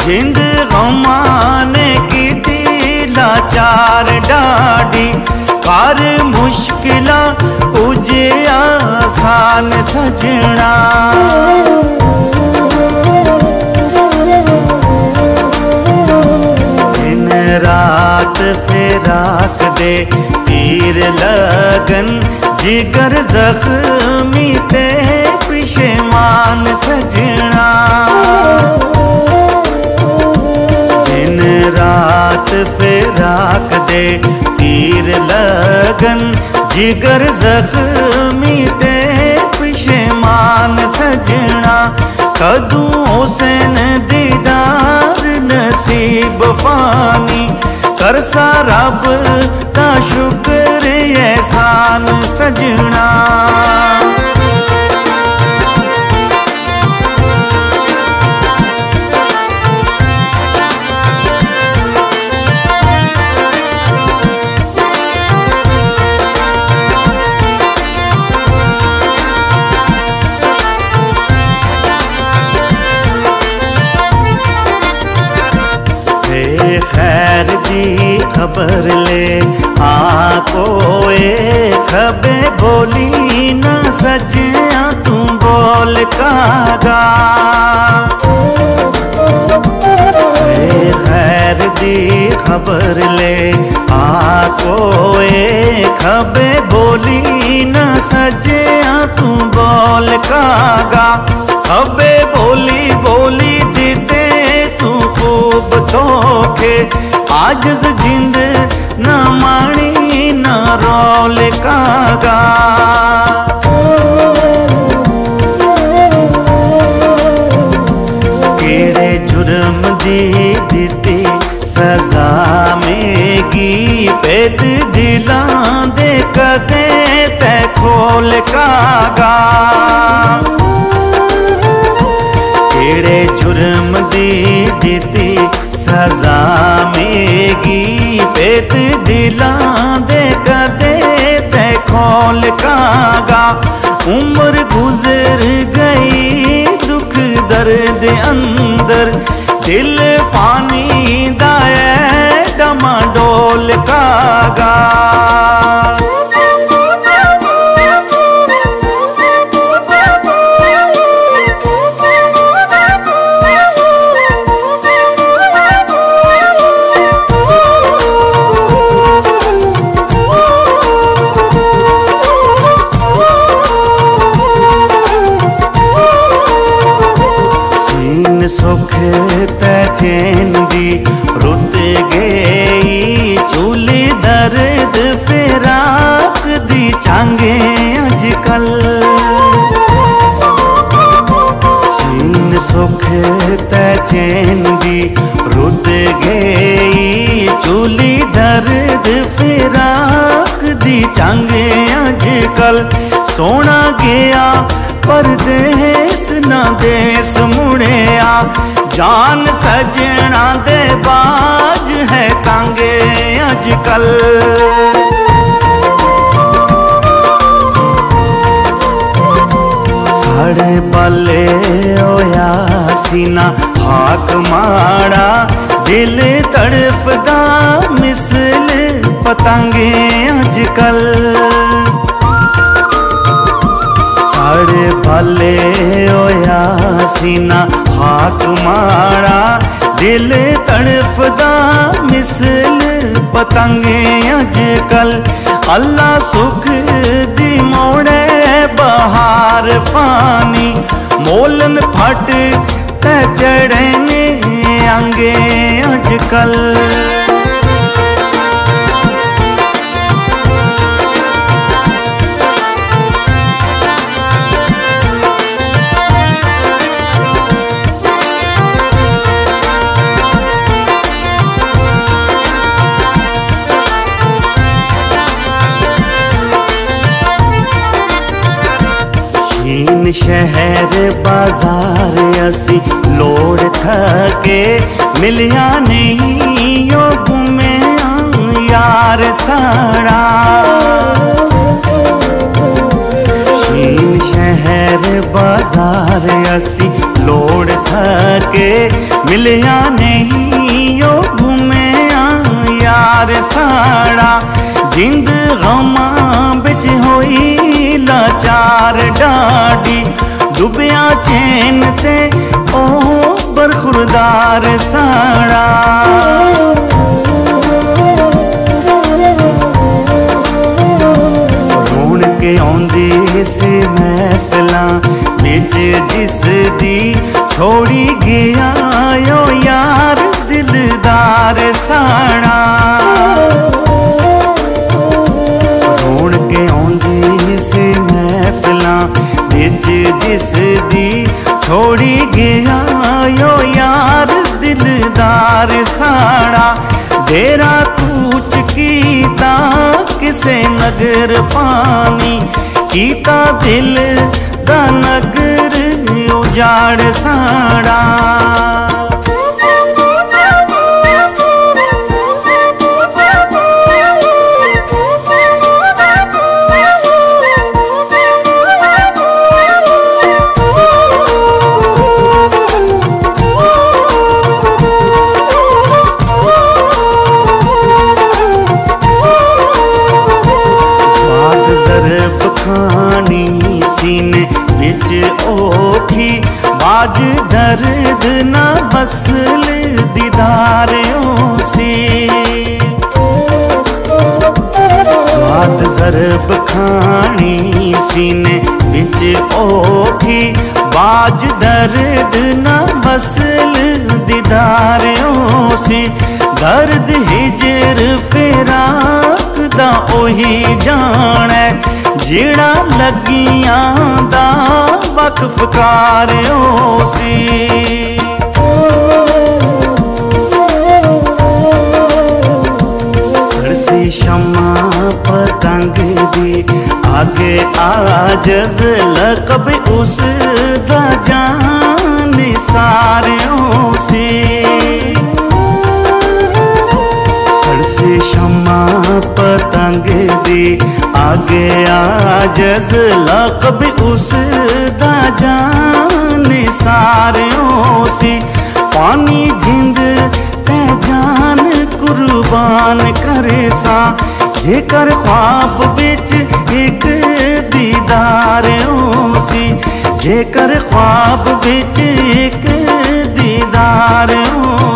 जिंद गमाने की लाचार daddy car मुश्किला कुझे आसान सजना। दिन रात फिराक दे तीर लगन जिगर जख्मी ते पिशेमान सजना। दिन रात फिराक दे तीर लगन जिगर जख्मी ते पिशेमान सजना। कदू हुसैन दीदार नसीब पानी करसा रब का शुक्र एहसान सजना। खैर जी खबर ले आकोए खबे बोली न सजिया तू बोल कागा। खैर जी खबर ले आकोए खबे बोली न सजिया तू बोल कागा। खबे बोली बोली दीते तू खूब धोखे आजज जिंद न माणी न रोल कागा। केड़े जुर्म दी दिती सजा मेगी पेद दिलां दे कदे ते खोल कागा। केड़े जुर्म दी दिती सजा मेगी पेत दिलां दे कदे ते खोल कागा। उम्र गुजर गई दुख दर्द अंदर दिल पानी दाए डमाडोल कागा। सुख पैचेन दी रुत गई चूली दर्द फिराक दी चांगे अजकल। सीन सुख पैचेन दी रुत गई चूली दर्द फिराक दी चांगे अजकल। सोना गया परदेस ना देश मुड़िया जान सजना दे बाज है तांगे अजकल। साढ़े बाले होया सीना हाक माड़ा दिल तड़पदा मिसल पतंगे अजकल। साढ़े बाले होया सीना हाक माड़ा दिल तड़पदा मिसल पतंगे अजकल। अल्लाह सुख दी मोड़े बहार पानी मोलन फट ते चढ़ने अंगे अजकल। शहर बाजार असी लोड़ थके मिलिया नहीं यो घूमे यार साड़ा। शहर बाजार असी लोड़ थके मिलिया नहीं यो घूमे यार साड़ा जिंद गमा बिच होई लाचार डाडी डुबिया चैन ते ओ बरखुरदार साड़ा रोण के आउंदी से महफिलां बिच जिस दी छोड़ी गया यो यार दिलदार साड़ा रोण के आउंदी से महफिलां बिच जिस दी छोड़ी गया यो यार दिलदार साड़ा डेरा कूच कीता किसे नगर पानी कीता दिल दा नगर उजाड़ साड़ा खानी सीने बिच ओखी बाज दर्द न बसल दीदारों से स्वाद जरब खानी सीने बिच ओखी बाज दर्द न बसल दीदारों से दर्द हिजर फिराक दा ओही जाने जिड़ा लगियां दा वक्फ कारियो सी सरसी शमा पतंग दी आगे आजज लकब उस दा जान सारियों से सरसी शमा पतंग दी आगे आजज लकब उस दा जान सारियों से पानी जिंद ते जान कुर्बान करे सा जेकर ख्वाब बिच एक दीदार सी जेकर ख्वाब बिच एक दीदार